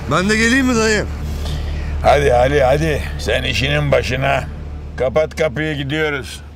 Ben de geleyim mi dayı? Hadi Ali hadi. Sen işinin başına. Kapat kapıyı, gidiyoruz.